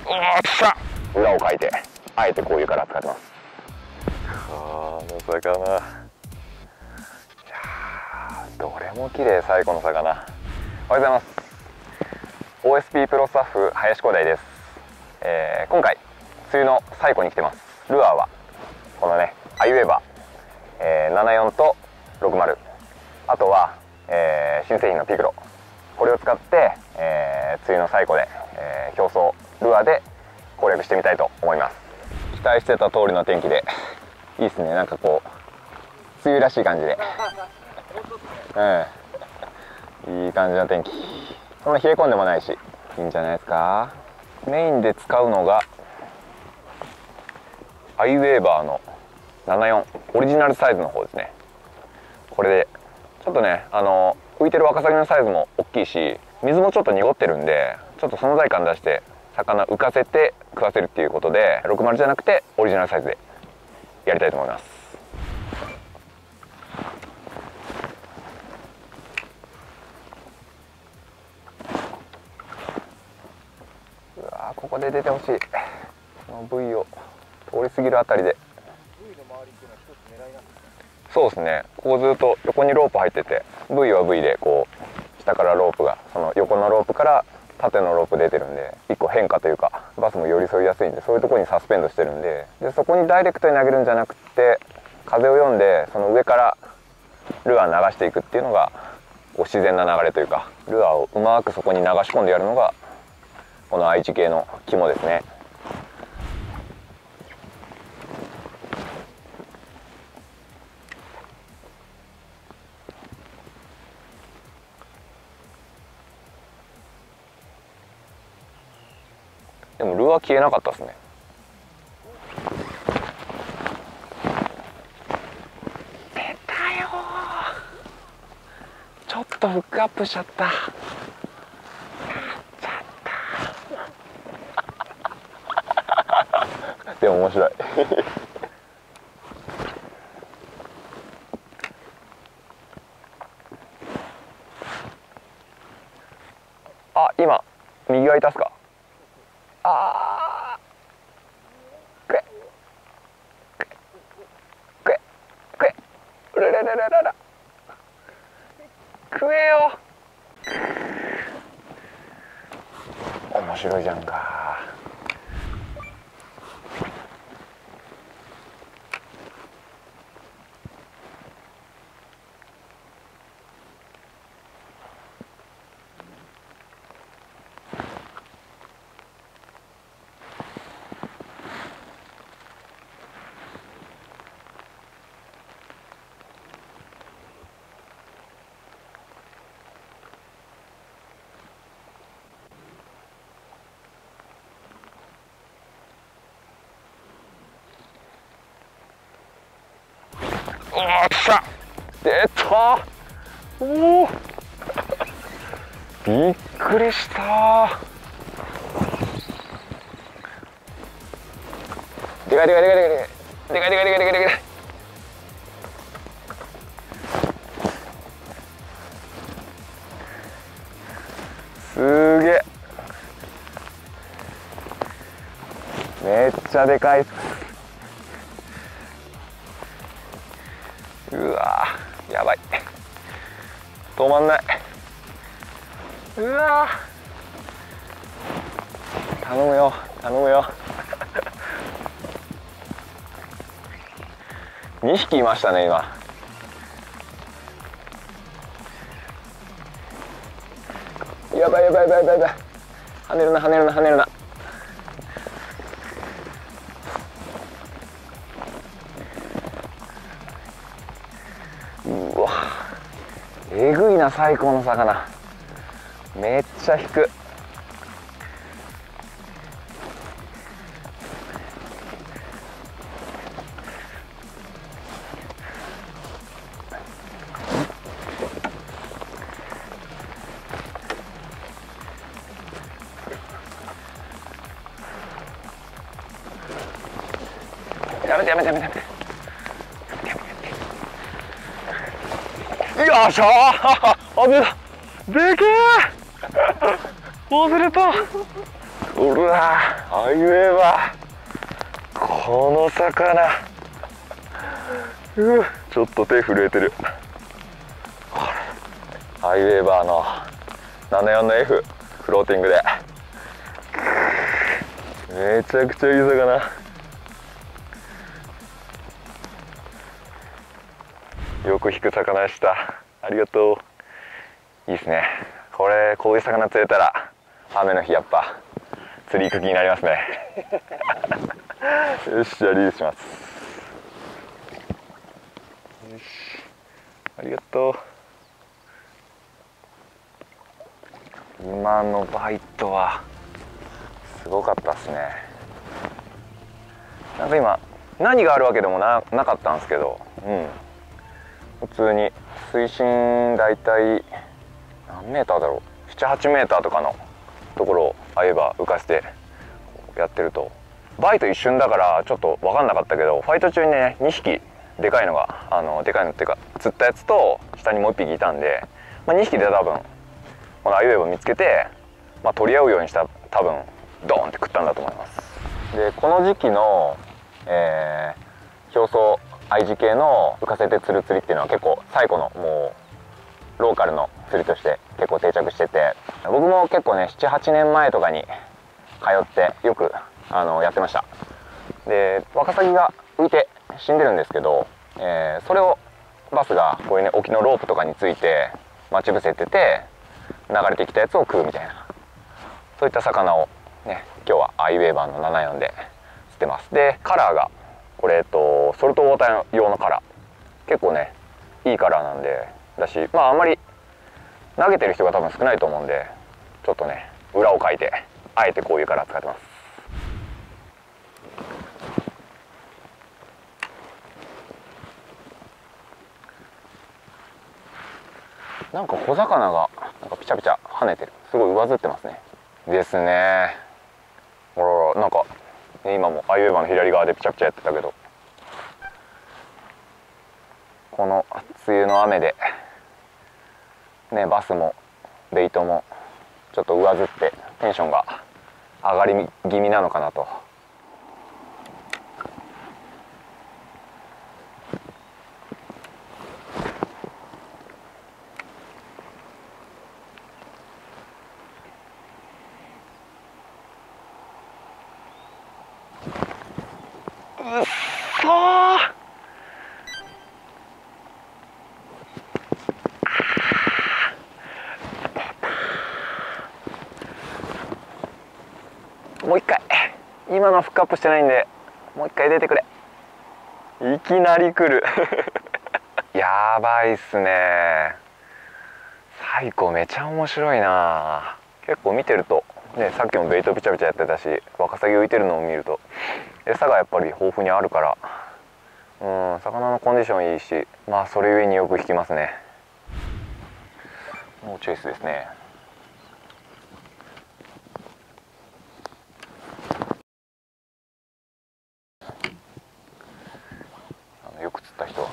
おっしゃ、裏をかいてあえてこういうから使ってます。この魚、いやどれも綺麗。最高の魚。おはようございます。 OSP プロスタッフ林光大です。今回梅雨の最後に来てます。ルアーはこのねアイウェーバー、74と60、あとは、新製品のピクロ、これを使って、梅雨の最後で、表層ルアーで攻略してみたいと思います。期待してた通りの天気でいいですね。なんかこう梅雨らしい感じでいい感じの天気。そんな冷え込んでもないしいいんじゃないですか。メインで使うのがアイウェーバーの74オリジナルサイズの方ですね。これでちょっとね浮いてるワカサギのサイズも大きいし、水もちょっと濁ってるんで、ちょっと存在感出して魚浮かせて食わせるっていうことで、60じゃなくてオリジナルサイズでやりたいと思います。うわー、ここで出てほしい。この部位を通り過ぎるあたりで。そうですね、ここずっと横にロープ入ってて、ブイはブイでこう下からロープが、その横のロープから縦のロープ出てるんで、一個変化というかバスも寄り添いやすいんで、そういうところにサスペンドしてるんで、そこにダイレクトに投げるんじゃなくて、風を読んでその上からルアー流していくっていうのが自然な流れというか、ルアーをうまくそこに流し込んでやるのがこの愛知系の肝ですね。でもルアー消えなかったですね。出たよー。ちょっとフックアップしちゃった。でも面白いあ、今右がいたっすか。あー、食え食え食えうらららららら、食えよ。面白いじゃんか。おー、来た。出た。おおびっくりした。でかいでかいでかいでかいでかいでかいでかいでかいでかい。すげえ、めっちゃでかいっす。うわー、やばい、止まんない。うわー、頼むよ頼むよ2匹いましたね今。やばいやばいやばいやばいやばい、跳ねるな跳ねるな跳ねるな。うわ、えぐいな、最高の魚。めっちゃ引く。やめてやめてやめてやめて。よっしゃー、危ない。でけえ。忘れた。 うわあいうえばこの魚ちょっと手震えてる。アイウェーバーの74の F フローティングでめちゃくちゃいい魚。よく引く魚でした。ありがとう。いいですね。こういう魚釣れたら雨の日やっぱ釣り行く気になりますね。よし、じゃあリリースします。よし、ありがとう。今のバイトはすごかったですね。なんか今何があるわけでもなかったんですけど、普通に水深だいたい何メーターだろう、78メーターとかのところをああいえば浮かせてやってると、バイト一瞬だからちょっと分かんなかったけど、ファイト中にね2匹でかいのがでかいのっていうか釣ったやつと下にもう1匹いたんで、2匹で多分このアユエバを見つけて、取り合うようにしたら多分ドーンって食ったんだと思います。でこの時期の、表層愛知系の浮かせて釣る釣りっていうのは結構最古のもうローカルの釣りとして結構定着してて、僕も結構ね 7,8 年前とかに通ってよくやってました。でワカサギが浮いて死んでるんですけど、それをバスがこういうね沖のロープとかについて待ち伏せてて流れてきたやつを食うみたいな、そういった魚をね今日はアイウェーバーの74で釣ってます。でカラーがこれソルトウォーター用のカラー、結構ねいいカラーなんでだし、あんまり投げてる人が多分少ないと思うんで、ちょっとね裏をかいてあえてこういうカラー使ってます。なんか小魚がなんかピチャピチャ跳ねてる、すごい上ずってますね。ですね。ほらほら、なんか、ね、今もアイウェーバーの左側でピチャピチャやってたけど、この梅雨の雨でねバスもベイトもちょっと上ずってテンションが上がり気味なのかなと。うっそー、もう一回、今のフックアップしてないんでもう一回出てくれ。いきなり来るやばいっすね。最高めちゃ面白いな。結構見てるとね、さっきもベイトピチャピチャやってたし、ワカサギ浮いてるのを見ると餌がやっぱり豊富にあるから、魚のコンディションいいし、それゆえによく引きますね。ノーチェイスですね。よく釣った人は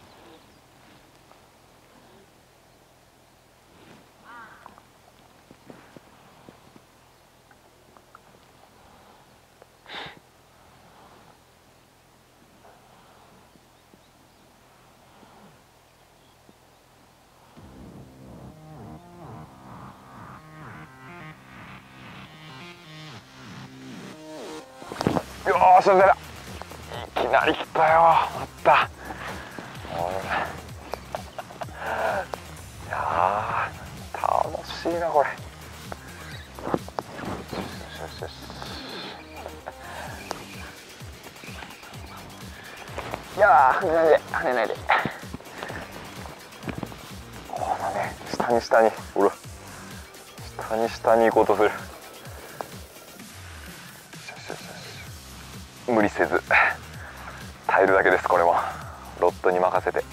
よーし、それだ。いきなり来たよ。あった。いやー楽しいなこれ。よしよしよし。いやー跳ねないで跳ねないで。このね下にほら下に行こうとする。無理せず耐えるだけです。これもロッドに任せて。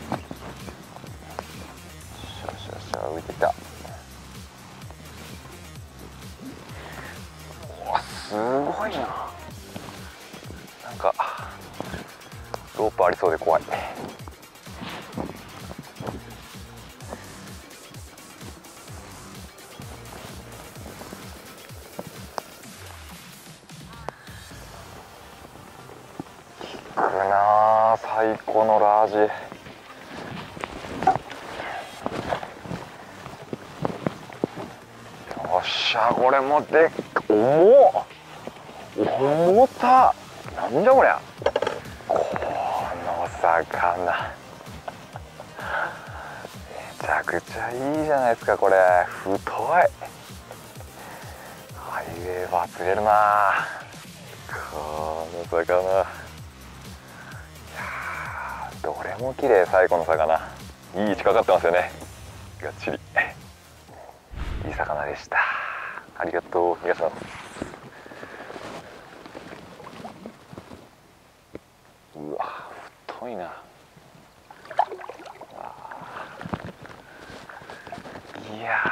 浮いてきた。うわすごいな。なんかロープありそうで怖い。 最高のラージ。よっしゃ、これもでっか、重た。なんじゃこりゃ。この魚めちゃくちゃいいじゃないですか。これ太い。ハイウェーバー釣れるなこの魚。いやどれも綺麗。最後の魚いい位置かかってますよね。がっちりいい魚でした。ありがとう。逃がします。うわ太いな。いや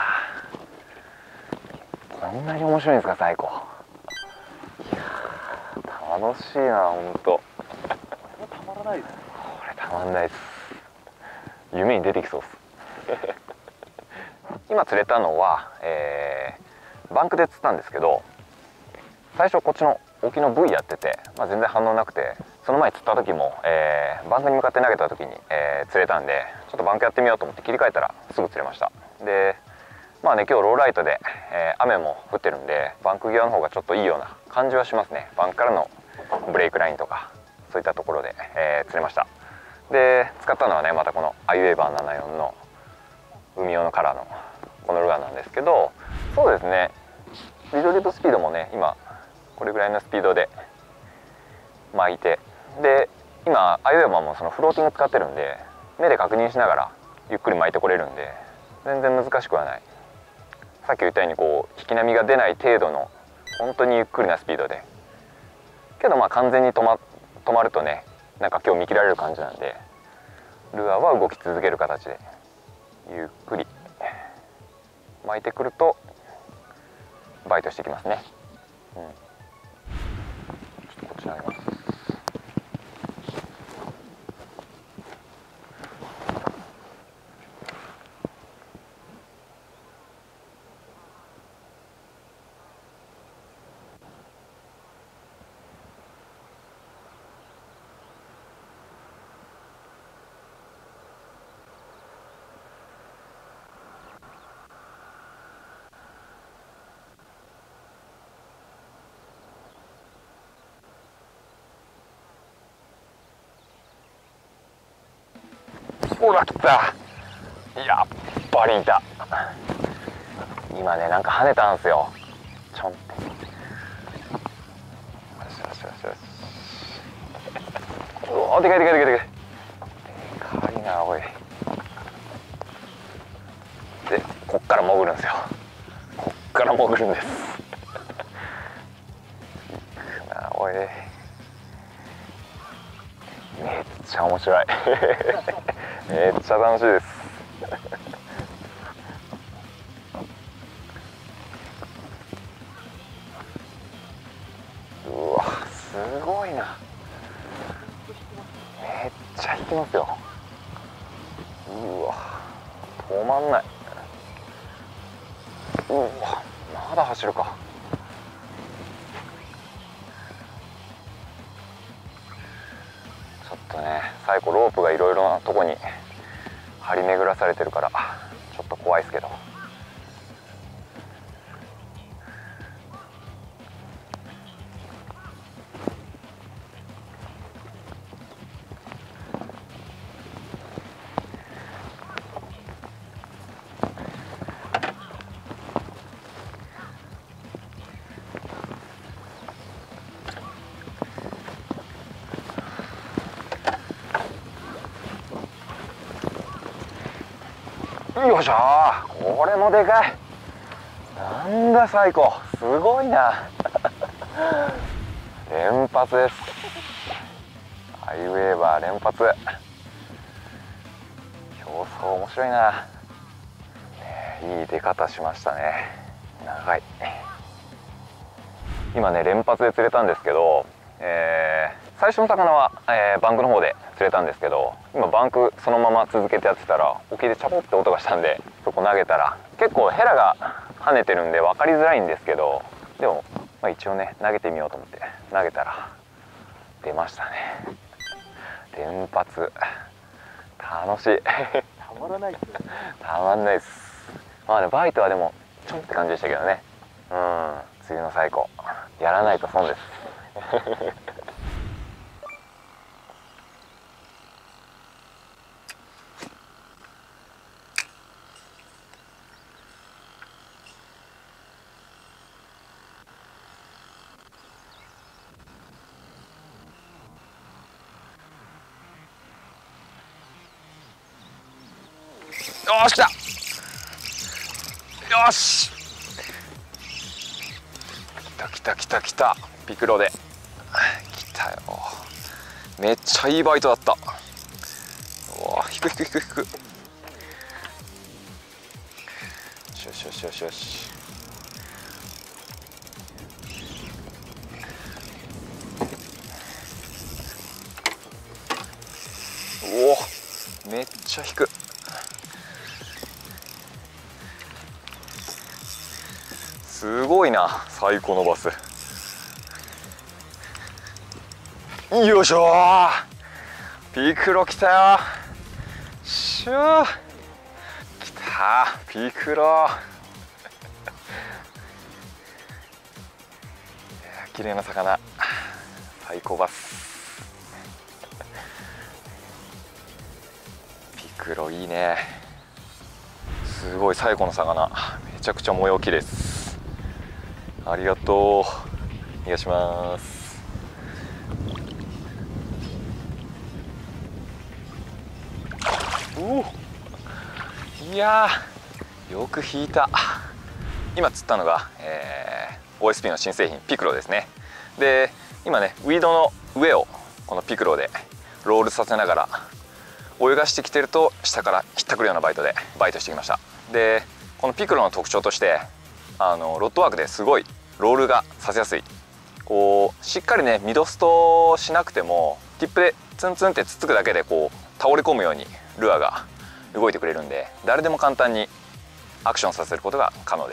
こんなに面白いんですか最高。いや楽しいなほんと。たまらないです。これたまんないです。夢に出てきそうです今釣れたのは、バンクで釣ったんですけど、最初こっちの沖のブイやってて、全然反応なくて、その前釣った時も、バンクに向かって投げた時に、釣れたんで、ちょっとバンクやってみようと思って切り替えたらすぐ釣れました。で今日ローライトで、雨も降ってるんでバンク際の方がちょっといいような感じはしますね。バンクからのブレイクラインとかそういったところで、釣れました。で使ったのはねまたこのアイウェーバー74の海用のカラーのこのルアーなんですけど、そうですねリドリブスピードもね今これぐらいのスピードで巻いて、で今アイウェーバーもそのフローティング使ってるんで目で確認しながらゆっくり巻いてこれるんで全然難しくはない。さっき言ったようにこう引き波が出ない程度の本当にゆっくりなスピードで、けど完全に止まるとねなんか今日見切られる感じなんで、ルアーは動き続ける形でゆっくり巻いてくるとバイトしてきますね。ちょっとこっちにあります。ほら来た。やっぱりいた。今ねなんか跳ねたんですよ。ちょんって。よしよしよしよし。うおでかいでかいでかいでかい。でかいなおい。でこっから潜るんですよ。こっから潜るんです。いくなおい。めっちゃ面白い。めっちゃ楽しいです。うわすごいな。めっちゃ引きますよ。うわ止まんない。うわまだ走るか。ちょっとね最後ロープがいろいろなとこに張り巡らされてるからちょっと怖いですけど。よっしゃーこれもでかい。なんだ最高すごいな連発です。アイウェーバー連発。競争面白いな、いい出方しましたね。長い。今ね連発で釣れたんですけど、最初の魚は、バンクの方で釣れたんですけど、今バンクそのまま続けてやってたら沖でチャポって音がしたんでそこ投げたら結構ヘラが跳ねてるんで分かりづらいんですけど、でも、一応ね投げてみようと思って投げたら出ましたね。 連発楽しいたまらないですよね。 たまんないです。まあね、バイトはでもちょんって感じでしたけどね。うん、梅雨の最高やらないと損ですよし、来た。よし、来た来た来た来た。ピクロで来たよ。めっちゃいいバイトだった。おお、引く引く引く引く。よしよしよしよしよし。おお、めっちゃ引く。すごいな、最高のバス。よいしょー、ピクロ来たよ。しゅー、来たピクロ綺麗な魚、最高バス。ピクロいいね。すごい最高の魚、めちゃくちゃ模様綺麗です。ありがとう。お願いします。いやー、よく引いた。今釣ったのが、OSP の新製品ピクロですね。で今ね、ウィードの上をこのピクロでロールさせながら泳がしてきてると、下からひったくるようなバイトでバイトしてきました。でこのピクロの特徴として、ロッドワークですごいロールがさせやすい。こうしっかりねミドストしなくても、ティップでツンツンってつっつくだけでこう倒れ込むようにルアーが動いてくれるんで、誰でも簡単にアクションさせることが可能です。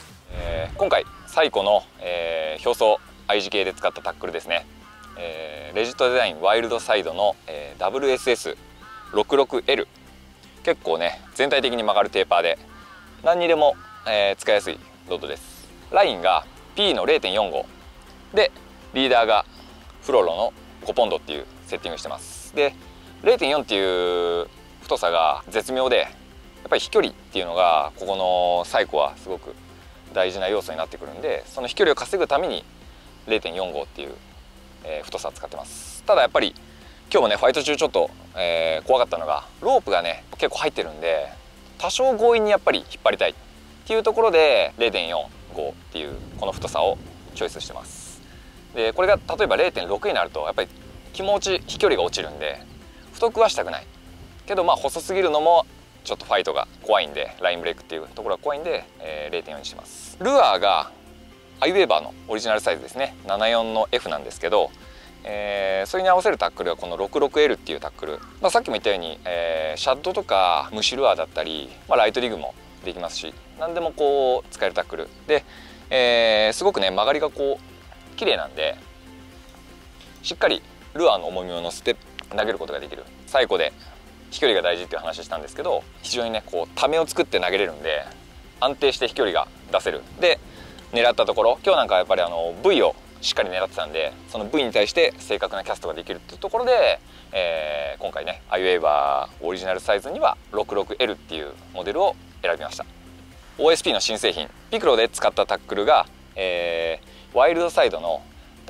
今回最古の、表層 I 字形で使ったタックルですね。レジットデザインワイルドサイドの、WSS66L。 結構ね全体的に曲がるテーパーで何にでも、使いやすいロッドです。ラインが P の 0.45 で、リーダーがフロロの5ポンドっていうセッティングしてます。で 0.4 っていう太さが絶妙で、やっぱり飛距離っていうのがここのサイコはすごく大事な要素になってくるんで、その飛距離を稼ぐために 0.45 っていう、太さを使ってます。ただやっぱり今日もねファイト中ちょっと、怖かったのが、ロープがね結構入ってるんで、多少強引にやっぱり引っ張りたいっていうところで 0.45 っていうこの太さをチョイスしてます。でこれが例えば 0.6 になるとやっぱり気持ち飛距離が落ちるんで、太くはしたくないけど、まあ細すぎるのもちょっとファイトが怖いんで、ラインブレイクっていうところが怖いんで、0.4 にしてます。ルアーがアイウェーバーのオリジナルサイズですね。74の F なんですけど、それに合わせるタックルはこの 66L っていうタックル、さっきも言ったように、シャッドとかムシルアーだったり、ライトリグもできますし、何でもこう使えるタックルで、すごくね曲がりがこう綺麗なんで、しっかりルアーの重みを乗せて投げることができる。最古で飛距離が大事っていう話したんですけど、非常にねこうためを作って投げれるんで、安定して飛距離が出せる。で狙ったところ、今日なんかやっぱりV をしっかり狙ってたんで、その V に対して正確なキャストができるっていうところで、今回ねアイウェーバーオリジナルサイズには 66L っていうモデルを選びました。 OSP の新製品ピクロで使ったタックルが、ワイルドサイドの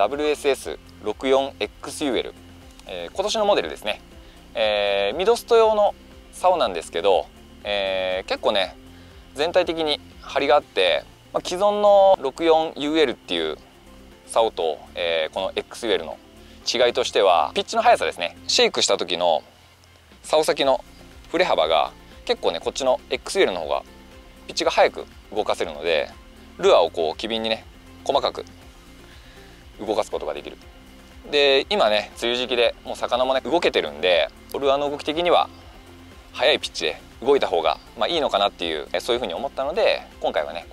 WSS64XUL、今年のモデルですね。ミドスト用の竿なんですけど、結構ね全体的に張りがあって、既存の 64UL っていう竿と、この XUL の違いとしてはピッチの速さですね。シェイクした時の竿先の振れ幅が結構ねこっちの XUL の方がピッチが速く動かせるので、ルアーをこう機敏にね細かく動かすことができる。で今ね梅雨時期でもう魚もね動けてるんで、ルアーの動き的には速いピッチで動いた方がいいのかなっていう、そういうふうに思ったので、今回はね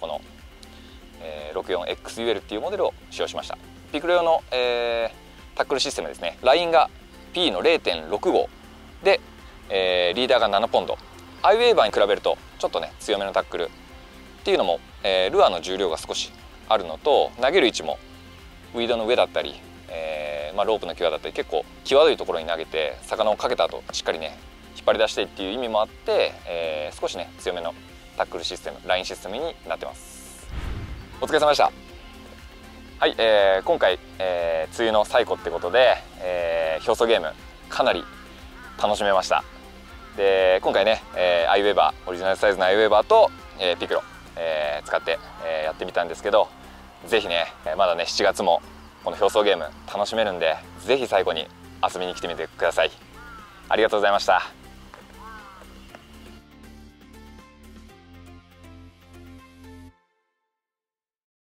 この、64XUL っていうモデルを使用しました。ピクロ用の、タックルシステムですね。ラインが P の 0.65 で、リーダーが7ポンド、アイウェーバーに比べるとちょっとね強めのタックルっていうのも、ルアーの重量が少しあるのと、投げる位置もウィードの上だったり、ロープの際だったり結構際どいところに投げて魚をかけた後しっかりね引っ張り出してっていう意味もあって、少しね強めのタックルシステム、ラインシステムになってます。お疲れ様でした。はい、今回、梅雨の最後ってことで、表層ゲームかなり楽しめました。で今回ね、アイウェーバー、オリジナルサイズのアイウェーバーと、ピクロ、使って、やってみたんですけど、是非ねまだね7月もこの表層ゲーム楽しめるんで、是非最後に遊びに来てみてください。ありがとうございました。